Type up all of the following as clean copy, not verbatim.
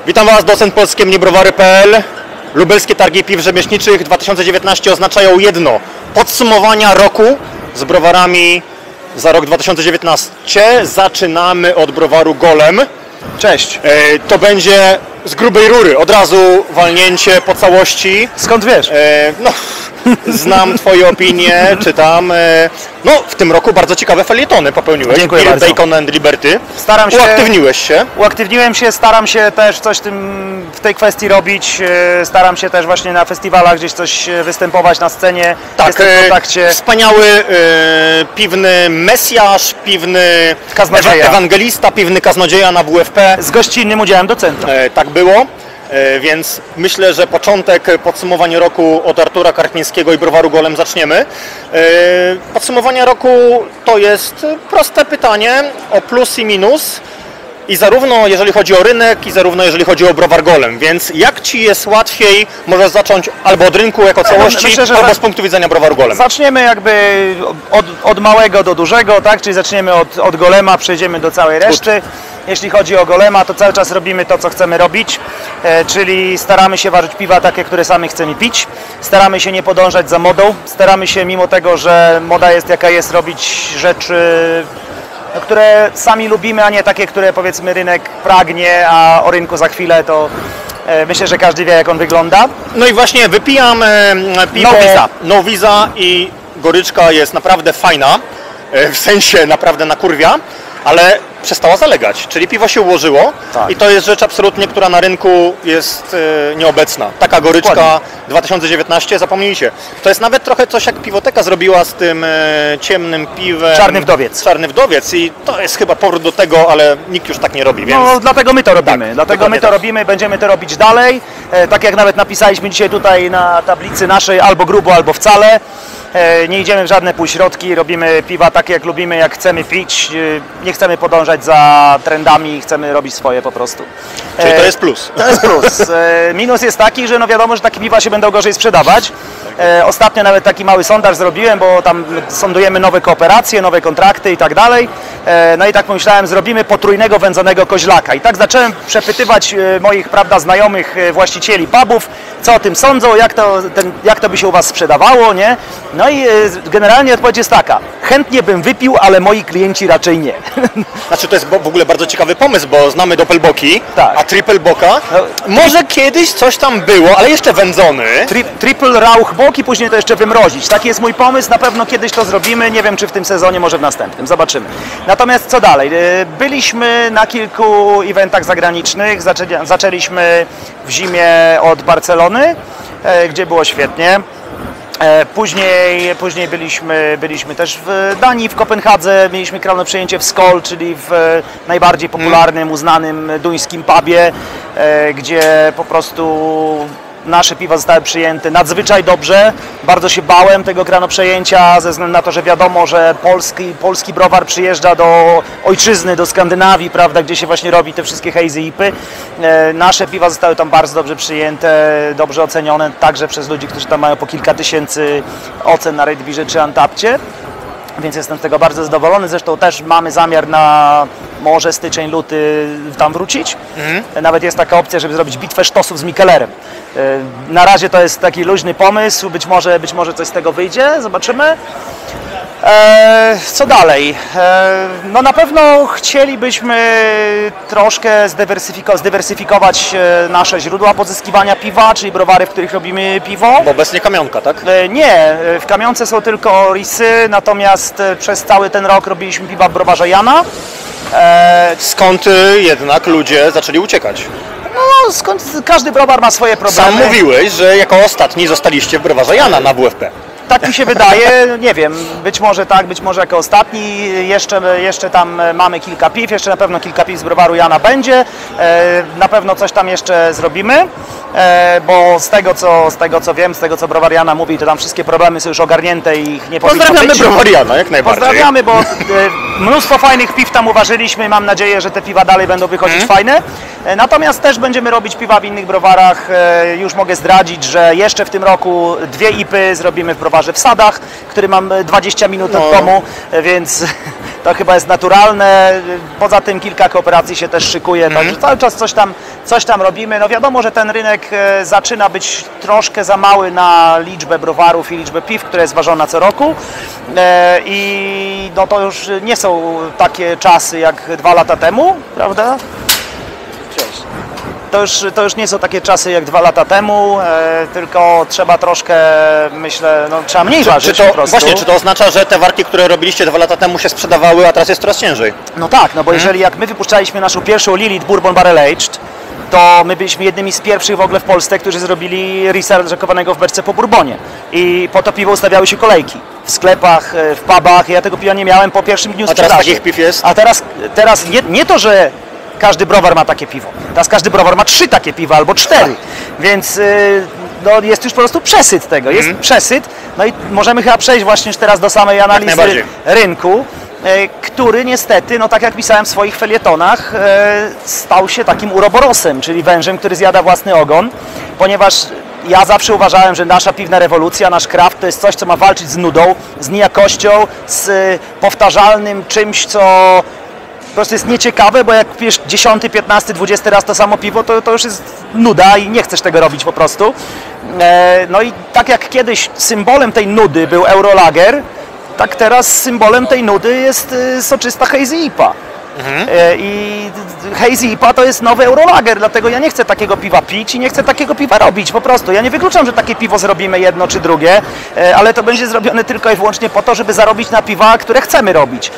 Witam Was, docent polskie minibrowary.pl. Lubelskie Targi Piw Rzemieślniczych 2019 oznaczają jedno: podsumowania roku z browarami za rok 2019. Zaczynamy od browaru Golem. Cześć. To będzie z grubej rury, od razu walnięcie po całości. Skąd wiesz? No, znam Twoje opinie, czytam. No, w tym roku bardzo ciekawe felietony popełniłeś. Dziękuję bardzo. Bacon and Liberty. Staram się. Uaktywniłem się. Staram się też coś w tej kwestii robić. Staram się też właśnie na festiwalach gdzieś coś występować na scenie. Tak, jestem w kontakcie. Wspaniały piwny mesjasz, piwny Kaznodzieja. ewangelista, piwny kaznodzieja na WFP. Z gościnnym udziałem docenta. Tak było. Więc myślę, że początek podsumowań roku od Artura Karpińskiego i browaru Golem zaczniemy. Podsumowanie roku to jest proste pytanie o plus i minus. I zarówno jeżeli chodzi o rynek, i zarówno jeżeli chodzi o browar Golem. Więc jak Ci jest łatwiej, możesz zacząć albo od rynku jako całości, myślę, że albo z punktu widzenia browaru Golem. Zaczniemy jakby od małego do dużego, tak? Czyli zaczniemy od Golema, przejdziemy do całej reszty. Jeśli chodzi o Golema, to cały czas robimy to, co chcemy robić, czyli staramy się ważyć piwa takie, które sami chcemy pić. Staramy się nie podążać za modą. Staramy się, mimo tego, że moda jest jaka jest, robić rzeczy, które sami lubimy, a nie takie, które powiedzmy rynek pragnie, a o rynku za chwilę to myślę, że każdy wie, jak on wygląda. No i właśnie wypijam piwo No Visa i goryczka jest naprawdę fajna, w sensie naprawdę nakurwia, ale przestała zalegać, czyli piwo się ułożyło. Tak. I to jest rzecz absolutnie, która na rynku jest nieobecna. Taka goryczka Dokładnie. 2019, zapomnijcie. To jest nawet trochę coś, jak Piwoteka zrobiła z tym ciemnym piwem. Czarny Wdowiec. Czarny Wdowiec i to jest chyba powrót do tego, ale nikt już tak nie robi, więc... No, dlatego my to robimy. Tak, Dlatego my to tak. robimy, będziemy to robić dalej. Tak jak nawet napisaliśmy dzisiaj tutaj na tablicy naszej, albo grubo, albo wcale. Nie idziemy w żadne półśrodki, robimy piwa takie, jak lubimy, jak chcemy pić. Nie chcemy podążać za trendami, chcemy robić swoje po prostu. Czyli to jest plus. To jest plus. Minus jest taki, że no wiadomo, że takie piwa się będą gorzej sprzedawać. Ostatnio nawet taki mały sondaż zrobiłem, bo tam sondujemy nowe kooperacje, nowe kontrakty i tak dalej. No i tak pomyślałem, zrobimy potrójnego wędzonego koźlaka. I tak zacząłem przepytywać moich, prawda, znajomych właścicieli pubów, co o tym sądzą, jak to by się u Was sprzedawało, nie? No i generalnie odpowiedź jest taka: chętnie bym wypił, ale moi klienci raczej nie. Znaczy to jest w ogóle bardzo ciekawy pomysł, bo znamy doppelboki, Tak. a tripleboka, może kiedyś coś tam było, ale jeszcze wędzony. Triple Rauchbock i później to jeszcze wymrozić. Taki jest mój pomysł, na pewno kiedyś to zrobimy, nie wiem czy w tym sezonie, może w następnym, zobaczymy. Natomiast co dalej? Byliśmy na kilku eventach zagranicznych, zaczęliśmy w zimie od Barcelony, gdzie było świetnie. Później byliśmy też w Danii, w Kopenhadze, mieliśmy królne przejęcie w Skol, czyli w najbardziej popularnym, uznanym duńskim pubie, gdzie po prostu nasze piwa zostały przyjęte nadzwyczaj dobrze. Bardzo się bałem tego kranoprzejęcia ze względu na to, że wiadomo, że polski browar przyjeżdża do ojczyzny, do Skandynawii, prawda, gdzie się właśnie robi te wszystkie hazy ipy. Nasze piwa zostały tam bardzo dobrze przyjęte, dobrze ocenione, także przez ludzi, którzy tam mają po kilka tysięcy ocen na Redbirze czy Antapcie. Więc jestem z tego bardzo zadowolony. Zresztą też mamy zamiar na może styczeń, luty tam wrócić. Nawet jest taka opcja, żeby zrobić bitwę sztosów z Mikelerem. Na razie to jest taki luźny pomysł, być może coś z tego wyjdzie, zobaczymy. Co dalej? No na pewno chcielibyśmy troszkę zdywersyfikować nasze źródła pozyskiwania piwa, czyli browary, w których robimy piwo. Bo obecnie Kamionka, tak? Nie, w Kamionce są tylko risy, natomiast przez cały ten rok robiliśmy piwa w browarze Jana. Skąd jednak ludzie zaczęli uciekać? No skąd każdy browar ma swoje problemy. Sam mówiłeś, że jako ostatni zostaliście w browarze Jana na WFP. Tak mi się wydaje, nie wiem, być może tak, być może jako ostatni, jeszcze tam mamy kilka piw, jeszcze na pewno kilka piw z browaru Jana będzie, na pewno coś tam jeszcze zrobimy, bo z tego co wiem, z tego co browar Jana mówi, to tam wszystkie problemy są już ogarnięte i ich nie powinno być. Pozdrawiamy browar Jana, jak najbardziej. Pozdrawiamy, bo mnóstwo fajnych piw tam uważyliśmy i mam nadzieję, że te piwa dalej będą wychodzić fajne. Natomiast też będziemy robić piwa w innych browarach, już mogę zdradzić, że jeszcze w tym roku 2 ipy zrobimy w browarze browarze w Sadach, który mam 20 minut od domu, więc to chyba jest naturalne. Poza tym kilka kooperacji się też szykuje, także cały czas coś tam robimy. No wiadomo, że ten rynek zaczyna być troszkę za mały na liczbę browarów i liczbę piw, które jest ważona co roku. I no to już nie są takie czasy jak 2 lata temu, prawda? Cześć. To już nie są takie czasy jak 2 lata temu, tylko trzeba troszkę, myślę, no trzeba mniej ważyć po prostu. Właśnie, czy to oznacza, że te warki, które robiliście 2 lata temu się sprzedawały, a teraz jest coraz ciężej? No tak, no bo jeżeli jak my wypuszczaliśmy naszą pierwszą Lilith Bourbon Barrel Aged, to my byliśmy jednymi z pierwszych w ogóle w Polsce, którzy zrobili resell rzekowanego w beczce po bourbonie. I po to piwo ustawiały się kolejki w sklepach, w pubach. Ja tego piwa nie miałem po pierwszym dniu sprzedaży. A teraz takich piw jest? A teraz nie to, że każdy browar ma takie piwo. Teraz każdy browar ma 3 takie piwa albo 4. Więc no, jest już po prostu przesyt tego. Jest przesyt. No i możemy chyba przejść właśnie już teraz do samej analizy rynku, który niestety, no tak jak pisałem w swoich felietonach, stał się takim uroborosem, czyli wężem, który zjada własny ogon, ponieważ ja zawsze uważałem, że nasza piwna rewolucja, nasz craft to jest coś, co ma walczyć z nudą, z nijakością, z powtarzalnym czymś, co po prostu jest nieciekawe, bo jak pijesz 10., 15., 20 raz to samo piwo, to już jest nuda i nie chcesz tego robić po prostu. No i tak jak kiedyś symbolem tej nudy był Eurolager, tak teraz symbolem tej nudy jest soczysta Hazy IPA. I Hazy IPA to jest nowy Eurolager, dlatego ja nie chcę takiego piwa pić i nie chcę takiego piwa robić, po prostu. Ja nie wykluczam, że takie piwo zrobimy jedno czy drugie, ale to będzie zrobione tylko i wyłącznie po to, żeby zarobić na piwa, które chcemy robić.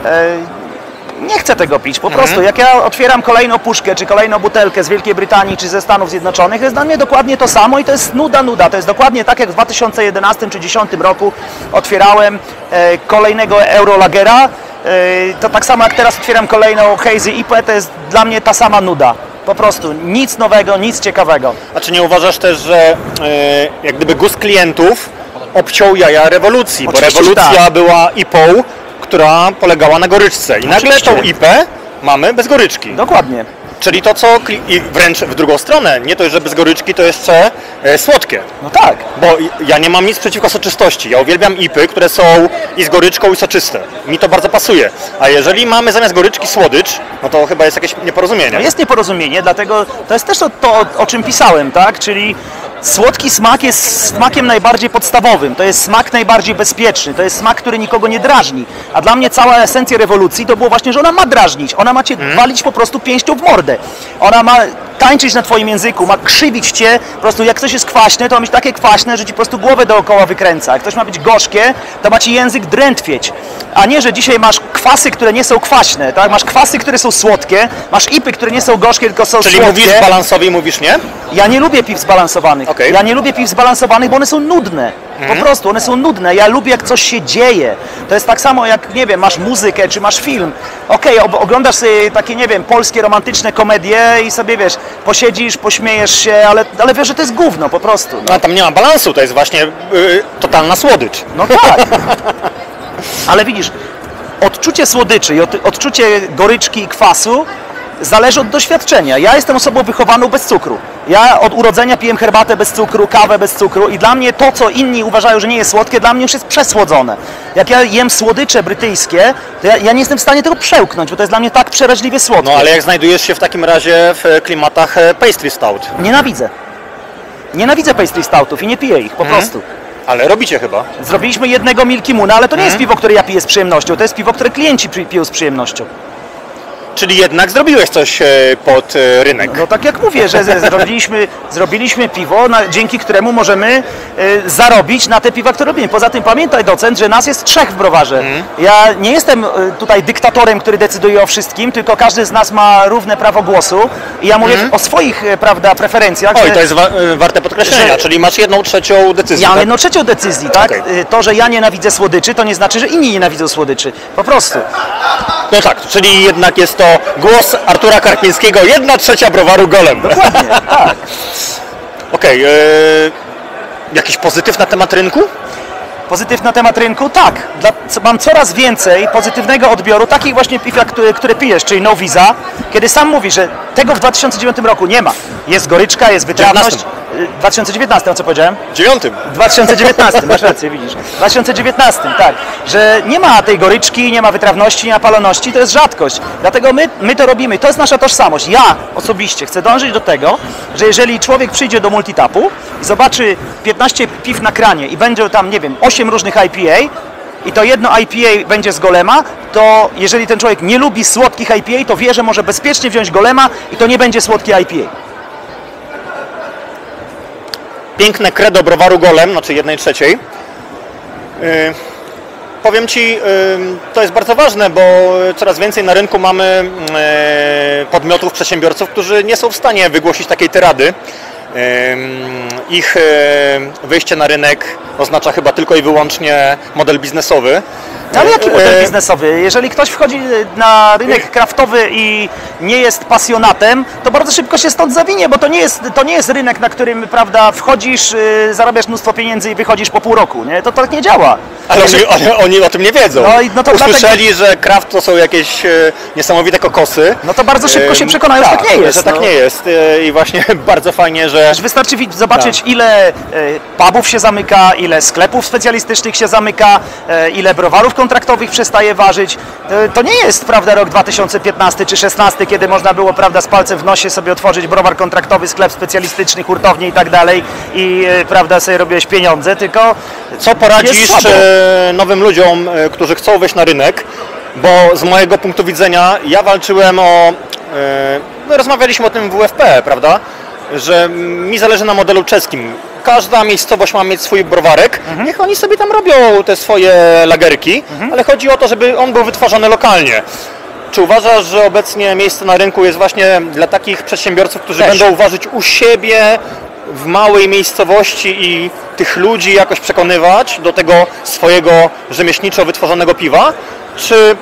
Nie chcę tego pić, po prostu. Jak ja otwieram kolejną puszkę, czy kolejną butelkę z Wielkiej Brytanii, czy ze Stanów Zjednoczonych, jest dla mnie dokładnie to samo i to jest nuda. To jest dokładnie tak, jak w 2011 czy 2010 roku otwierałem kolejnego Eurolagera. To tak samo jak teraz otwieram kolejną Hazy IPA, to jest dla mnie ta sama nuda. Po prostu nic nowego, nic ciekawego. A czy nie uważasz też, że jak gdyby gust klientów obciął jaja rewolucji? Bo rewolucja była IPą, która polegała na goryczce. I nagle tą IPę mamy bez goryczki. Dokładnie. Czyli to, co i wręcz w drugą stronę, nie to, że bez goryczki, to jeszcze słodkie. No tak. Bo ja nie mam nic przeciwko soczystości. Ja uwielbiam IPy, które są i z goryczką, i soczyste. Mi to bardzo pasuje. A jeżeli mamy zamiast goryczki słodycz, no to chyba jest jakieś nieporozumienie. No jest nieporozumienie, dlatego to jest też to, o czym pisałem, tak? Czyli słodki smak jest smakiem najbardziej podstawowym, to jest smak najbardziej bezpieczny, to jest smak, który nikogo nie drażni. A dla mnie cała esencja rewolucji to było właśnie, że ona ma drażnić, ona ma cię walić po prostu pięścią w mordę. Ona ma tańczyć na twoim języku, ma krzywić cię, po prostu jak coś jest kwaśne, to ma być takie kwaśne, że ci po prostu głowę dookoła wykręca. Jak coś ma być gorzkie, to ma ci język drętwieć. A nie, że dzisiaj masz kwasy, które nie są kwaśne, tak? Masz kwasy, które są słodkie, masz IPy, które nie są gorzkie, tylko są Czyli słodkie. mówisz balansowi, mówisz nie? Ja nie lubię piw zbalansowanych. Okay. Ja nie lubię piw zbalansowanych, bo one są nudne. Po prostu, one są nudne. Ja lubię, jak coś się dzieje. To jest tak samo jak, nie wiem, masz muzykę, czy masz film. Oglądasz sobie takie, nie wiem, polskie romantyczne komedie i sobie, wiesz, posiedzisz, pośmiejesz się, ale wiesz, że to jest gówno po prostu. No tam nie ma balansu, to jest właśnie totalna słodycz. No tak. Ale widzisz, odczucie słodyczy i odczucie goryczki i kwasu zależy od doświadczenia. Ja jestem osobą wychowaną bez cukru. Ja od urodzenia piłem herbatę bez cukru, kawę bez cukru i dla mnie to, co inni uważają, że nie jest słodkie, dla mnie już jest przesłodzone. Jak ja jem słodycze brytyjskie, to ja nie jestem w stanie tego przełknąć, bo to jest dla mnie tak przeraźliwie słodkie. No ale jak znajdujesz się w takim razie w klimatach pastry stout? Nienawidzę. Nienawidzę pastry stoutów i nie piję ich, po prostu. Ale robicie chyba. Zrobiliśmy jednego Milky Moona, ale to nie jest piwo, które ja piję z przyjemnością, to jest piwo, które klienci piją z przyjemnością. Czyli jednak zrobiłeś coś pod rynek. No tak jak mówię, że zrobiliśmy piwo, dzięki któremu możemy zarobić na te piwa, które robimy. Poza tym pamiętaj, docent, że nas jest 3 w browarze. Ja nie jestem tutaj dyktatorem, który decyduje o wszystkim, tylko każdy z nas ma równe prawo głosu i ja mówię o swoich, prawda, preferencjach. Oj, to jest warte podkreślenia, czyli masz 1/3 decyzji. Ja mam tak? 1/3 decyzji, tak? Okay. To, że ja nienawidzę słodyczy, to nie znaczy, że inni nienawidzą słodyczy. Po prostu. No tak, czyli jednak jest to głos Artura Karpińskiego, 1/3 browaru Golem. Dokładnie, tak. Okej, jakiś pozytyw na temat rynku? Pozytyw na temat rynku? Tak. Mam coraz więcej pozytywnego odbioru takich właśnie piw, które pijesz, czyli No Visa, kiedy sam mówi, że tego w 2009 roku nie ma. Jest goryczka, jest wytrawność. 2019, o co powiedziałem? 9. 2019, masz rację, widzisz. W 2019, tak. Że nie ma tej goryczki, nie ma wytrawności, nie ma paloności, to jest rzadkość. Dlatego my to robimy, to jest nasza tożsamość. Ja osobiście chcę dążyć do tego, że jeżeli człowiek przyjdzie do multitapu i zobaczy 15 piw na kranie i będzie tam, nie wiem, 8 różnych IPA, i to jedno IPA będzie z Golema, to jeżeli ten człowiek nie lubi słodkich IPA, to wie, że może bezpiecznie wziąć Golema i to nie będzie słodki IPA. Piękne credo browaru Golem, znaczy 1/3. Powiem Ci, to jest bardzo ważne, bo coraz więcej na rynku mamy podmiotów, przedsiębiorców, którzy nie są w stanie wygłosić takiej tyrady. Ich wyjście na rynek oznacza chyba tylko i wyłącznie model biznesowy. Ale jaki model biznesowy? Jeżeli ktoś wchodzi na rynek kraftowy i nie jest pasjonatem, to bardzo szybko się stąd zawinie, bo to nie jest rynek, na którym, prawda, wchodzisz, zarabiasz mnóstwo pieniędzy i wychodzisz po pół roku, nie? To tak nie działa. Ale oni o tym nie wiedzą. No to usłyszeli, że kraft to są jakieś niesamowite kokosy. No to bardzo szybko się przekonają, że tak nie jest. Że tak nie jest. I właśnie bardzo fajnie, że... Wystarczy zobaczyć, ile pubów się zamyka, ile sklepów specjalistycznych się zamyka, ile browarów kontraktowych przestaje ważyć. To nie jest, prawda, rok 2015 czy 2016, kiedy można było, prawda, z palcem w nosie sobie otworzyć browar kontraktowy, sklep specjalistyczny, hurtownię i tak dalej i, prawda, sobie robiłeś pieniądze, tylko... Co poradzisz nowym ludziom, którzy chcą wejść na rynek? Bo z mojego punktu widzenia ja walczyłem o... My rozmawialiśmy o tym w WFP, prawda? Że mi zależy na modelu czeskim. Każda miejscowość ma mieć swój browarek, niech oni sobie tam robią te swoje lagerki, ale chodzi o to, żeby on był wytwarzany lokalnie. Czy uważasz, że obecnie miejsce na rynku jest właśnie dla takich przedsiębiorców, którzy będą ważyć u siebie w małej miejscowości i tych ludzi jakoś przekonywać do tego swojego rzemieślniczo wytworzonego piwa? Czy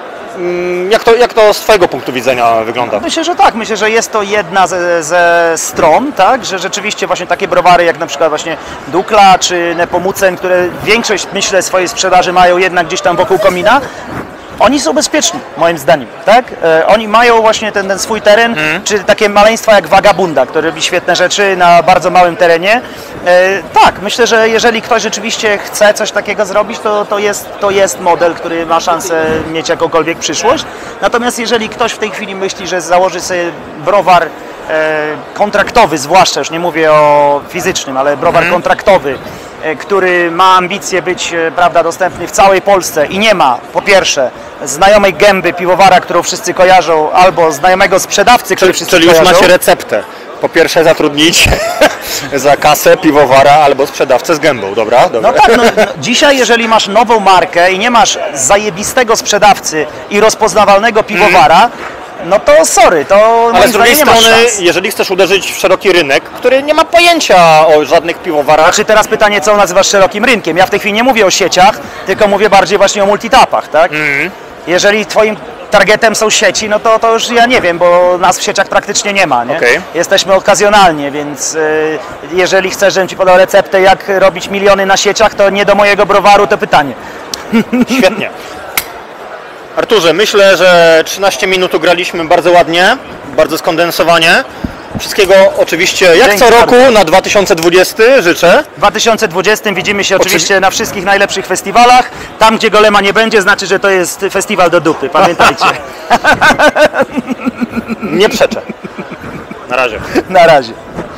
jak to z Twojego punktu widzenia wygląda? Myślę, że tak. Myślę, że jest to jedna ze stron, tak, że rzeczywiście właśnie takie browary jak na przykład właśnie Dukla czy Nepomucen, które większość, myślę, swojej sprzedaży mają jednak gdzieś tam wokół komina, oni są bezpieczni, moim zdaniem, tak? Oni mają właśnie ten swój teren, czy takie maleństwa jak Vagabunda, który robi świetne rzeczy na bardzo małym terenie. Tak, myślę, że jeżeli ktoś rzeczywiście chce coś takiego zrobić, to jest model, który ma szansę mieć jakąkolwiek przyszłość. Natomiast jeżeli ktoś w tej chwili myśli, że założy sobie browar kontraktowy, zwłaszcza, już nie mówię o fizycznym, ale browar kontraktowy, który ma ambicje być, prawda, dostępny w całej Polsce i nie ma, po pierwsze, znajomej gęby piwowara, którą wszyscy kojarzą, albo znajomego sprzedawcy, który wszyscy kojarzą. Czyli już macie receptę. Po pierwsze zatrudnić za kasę piwowara albo sprzedawcę z gębą, dobra? No tak, dzisiaj jeżeli masz nową markę i nie masz zajebistego sprzedawcy i rozpoznawalnego piwowara, no to sorry, to ale z drugiej strony, szans. jeżeli chcesz uderzyć w szeroki rynek, który nie ma pojęcia o żadnych piwowarach... Znaczy teraz pytanie, co nazywasz szerokim rynkiem? Ja w tej chwili nie mówię o sieciach, tylko mówię bardziej właśnie o multitapach, tak? Jeżeli twoim targetem są sieci, no to już ja nie wiem, bo nas w sieciach praktycznie nie ma, nie? Okay. Jesteśmy okazjonalnie, więc jeżeli chcesz, żebym ci podał receptę, jak robić miliony na sieciach, to nie do mojego browaru to pytanie. Świetnie. Arturze, myślę, że 13 minut ugraliśmy bardzo ładnie, bardzo skondensowanie. Wszystkiego oczywiście jak co roku na 2020 życzę. W 2020 widzimy się oczywiście na wszystkich najlepszych festiwalach. Tam, gdzie Golema nie będzie, znaczy, że to jest festiwal do dupy. Pamiętajcie. Nie przeczę. Na razie. Na razie.